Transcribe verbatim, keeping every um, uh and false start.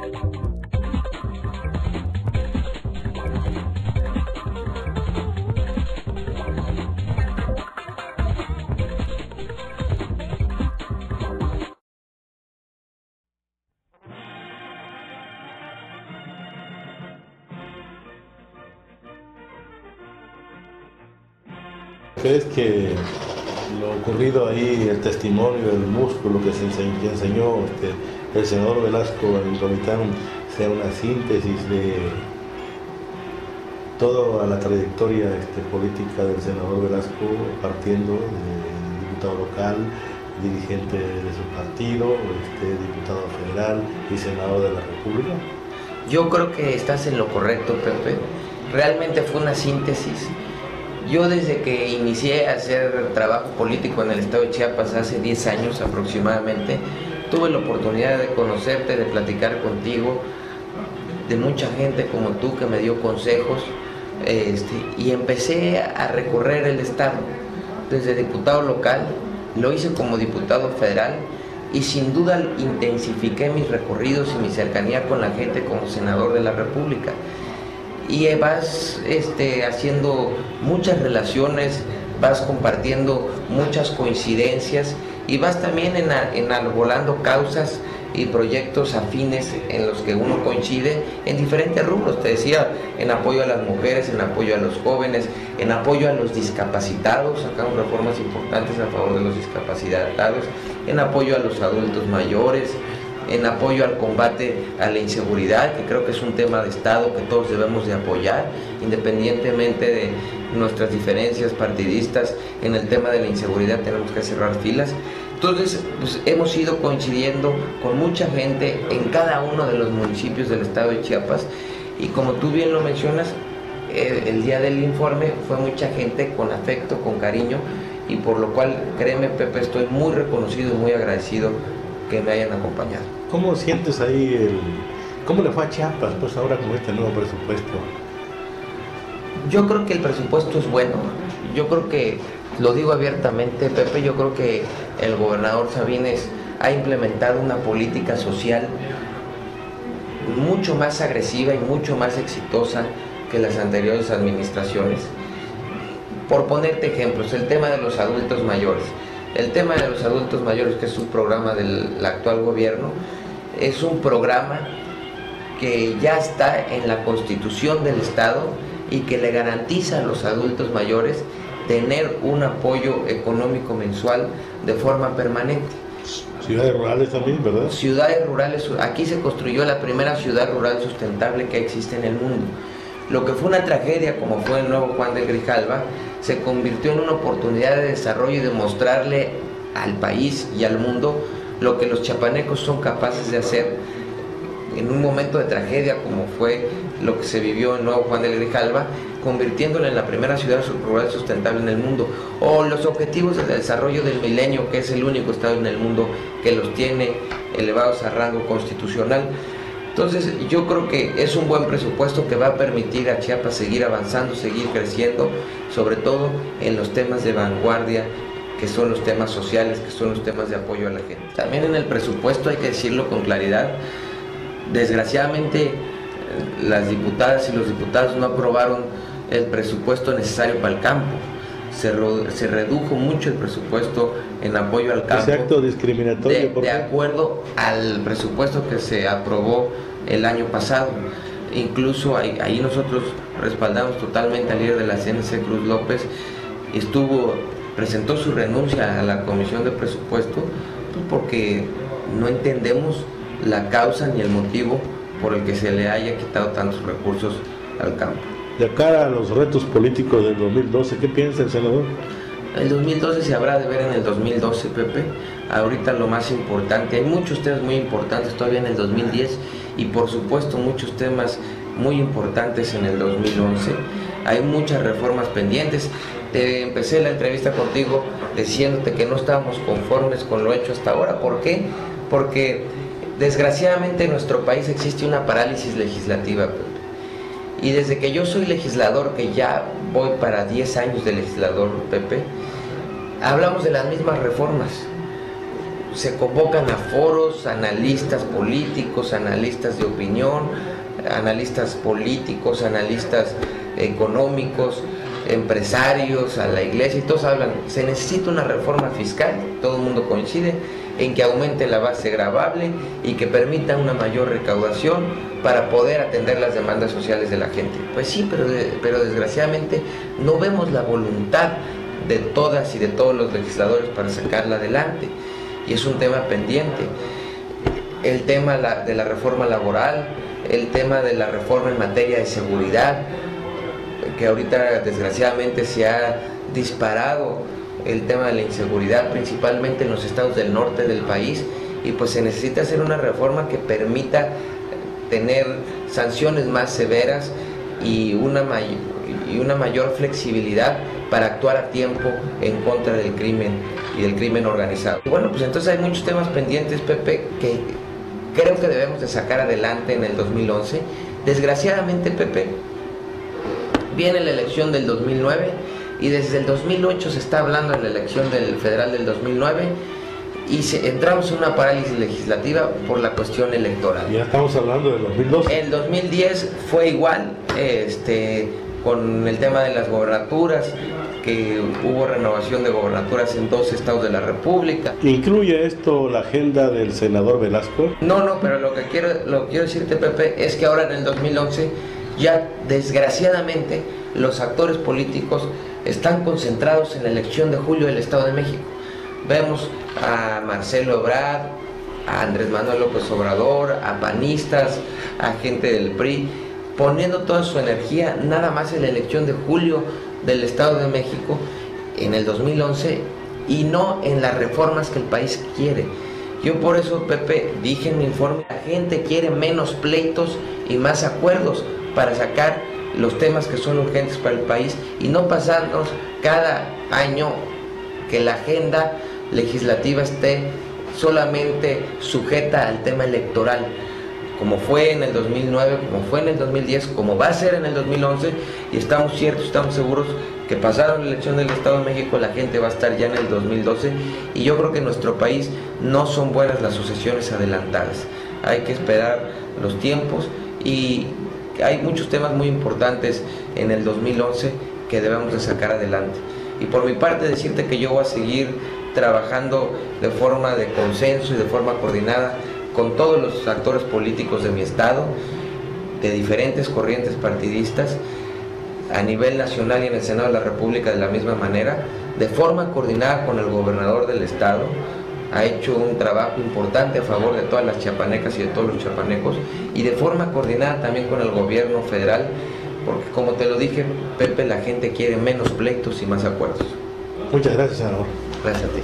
¿Crees que lo ocurrido ahí, el testimonio, el músculo que se enseñó, que enseñó este, el senador Velasco en Comitán, sea una síntesis de toda la trayectoria este, política del senador Velasco, partiendo de diputado local, dirigente de su partido, este, diputado federal y senador de la República? Yo creo que estás en lo correcto, Pepe. Realmente fue una síntesis. Yo desde que inicié a hacer trabajo político en el estado de Chiapas hace diez años aproximadamente, tuve la oportunidad de conocerte, de platicar contigo, de mucha gente como tú que me dio consejos, este, y empecé a recorrer el estado. Desde diputado local, lo hice como diputado federal y sin duda intensifiqué mis recorridos y mi cercanía con la gente como senador de la República. Y vas este, haciendo muchas relaciones, vas compartiendo muchas coincidencias y vas también enarbolando causas y proyectos afines en los que uno coincide en diferentes rubros. Te decía, en apoyo a las mujeres, en apoyo a los jóvenes, en apoyo a los discapacitados, sacamos reformas importantes a favor de los discapacitados, en apoyo a los adultos mayores, en apoyo al combate a la inseguridad, que creo que es un tema de Estado que todos debemos de apoyar, independientemente de nuestras diferencias partidistas. En el tema de la inseguridad tenemos que cerrar filas. Entonces, pues, hemos ido coincidiendo con mucha gente en cada uno de los municipios del estado de Chiapas, y como tú bien lo mencionas, el, el día del informe fue mucha gente con afecto, con cariño, y por lo cual, créeme, Pepe, estoy muy reconocido y muy agradecido que me hayan acompañado. ¿Cómo sientes ahí el... cómo le fue a Chiapas, pues ahora con este nuevo presupuesto? Yo creo que el presupuesto es bueno. Yo creo que, lo digo abiertamente, Pepe, yo creo que el gobernador Sabines ha implementado una política social mucho más agresiva y mucho más exitosa que las anteriores administraciones. Por ponerte ejemplos, el tema de los adultos mayores. El tema de los adultos mayores, que es un programa del actual gobierno, es un programa que ya está en la Constitución del Estado y que le garantiza a los adultos mayores tener un apoyo económico mensual de forma permanente. Ciudades rurales también, ¿verdad? Ciudades rurales, aquí se construyó la primera ciudad rural sustentable que existe en el mundo. Lo que fue una tragedia, como fue el Nuevo Juan de Grijalva, se convirtió en una oportunidad de desarrollo y de mostrarle al país y al mundo lo que los chiapanecos son capaces de hacer en un momento de tragedia como fue lo que se vivió en Nuevo Juan de Grijalva, convirtiéndolo en la primera ciudad rural sustentable en el mundo, o los objetivos del desarrollo del milenio, que es el único estado en el mundo que los tiene elevados a rango constitucional. Entonces yo creo que es un buen presupuesto que va a permitir a Chiapas seguir avanzando, seguir creciendo, sobre todo en los temas de vanguardia, que son los temas sociales, que son los temas de apoyo a la gente. También en el presupuesto, hay que decirlo con claridad, desgraciadamente las diputadas y los diputados no aprobaron el presupuesto necesario para el campo. Se, se redujo mucho el presupuesto en apoyo al campo. ¿Ese acto discriminatorio? De, ¿por de qué? acuerdo al presupuesto que se aprobó el año pasado. Incluso ahí, ahí nosotros respaldamos totalmente al líder de la C N C, Cruz López. Estuvo, presentó su renuncia a la Comisión de Presupuesto, pues porque no entendemos la causa ni el motivo por el que se le haya quitado tantos recursos al campo. De cara a los retos políticos del dos mil doce, ¿qué piensa el senador? El dos mil doce se habrá de ver en el dos mil doce, Pepe. Ahorita lo más importante, hay muchos temas muy importantes todavía en el dos mil diez y por supuesto muchos temas muy importantes en el dos mil once. Hay muchas reformas pendientes. Te empecé la entrevista contigo diciéndote que no estábamos conformes con lo hecho hasta ahora. ¿Por qué? Porque desgraciadamente en nuestro país existe una parálisis legislativa, Pepe. Y desde que yo soy legislador, que ya voy para diez años de legislador, Pepe, hablamos de las mismas reformas. se convocan a foros, analistas políticos, analistas de opinión, analistas políticos, analistas económicos, empresarios, a la iglesia, y todos hablan, se necesita una reforma fiscal, todo el mundo coincide en que aumente la base gravable y que permita una mayor recaudación para poder atender las demandas sociales de la gente. Pues sí, pero, de, pero desgraciadamente no vemos la voluntad de todas y de todos los legisladores para sacarla adelante, y es un tema pendiente. El tema de la reforma laboral, el tema de la reforma en materia de seguridad, que ahorita desgraciadamente se ha disparado el tema de la inseguridad, principalmente en los estados del norte del país, y pues se necesita hacer una reforma que permita tener sanciones más severas y una, may y una mayor flexibilidad para actuar a tiempo en contra del crimen y del crimen organizado. Y bueno, pues entonces hay muchos temas pendientes, Pepe, que creo que debemos de sacar adelante en el dos mil once. Desgraciadamente, Pepe, viene la elección del dos mil nueve y desde el dos mil ocho se está hablando de la elección del federal del dos mil nueve y se, entramos en una parálisis legislativa por la cuestión electoral. Ya estamos hablando del dos mil doce. El dos mil diez fue igual, este, con el tema de las gobernaturas, que hubo renovación de gobernaturas en dos estados de la República. ¿Incluye esto la agenda del senador Velasco? No, no, pero lo que quiero, lo que quiero decirte, Pepe, es que ahora en el dos mil once ya desgraciadamente los actores políticos están concentrados en la elección de julio del Estado de México. Vemos a Marcelo Ebrard, a Andrés Manuel López Obrador, a panistas, a gente del P R I, poniendo toda su energía nada más en la elección de julio del Estado de México en el dos mil once y no en las reformas que el país quiere. Yo por eso, Pepe, dije en mi informe, la gente quiere menos pleitos y más acuerdos para sacar los temas que son urgentes para el país y no pasarnos cada año que la agenda legislativa esté solamente sujeta al tema electoral, como fue en el dos mil nueve, como fue en el dos mil diez, como va a ser en el dos mil once, y estamos ciertos, estamos seguros que pasaron la elección del Estado de México, la gente va a estar ya en el dos mil doce, y yo creo que en nuestro país no son buenas las sucesiones adelantadas. Hay que esperar los tiempos y hay muchos temas muy importantes en el dos mil once que debemos de sacar adelante. Y por mi parte decirte que yo voy a seguir trabajando de forma de consenso y de forma coordinada con todos los actores políticos de mi estado, de diferentes corrientes partidistas, a nivel nacional y en el Senado de la República de la misma manera, de forma coordinada con el gobernador del estado. Ha hecho un trabajo importante a favor de todas las chiapanecas y de todos los chiapanecos, y de forma coordinada también con el gobierno federal, porque como te lo dije, Pepe, la gente quiere menos pleitos y más acuerdos. Muchas gracias, senador. Gracias a ti.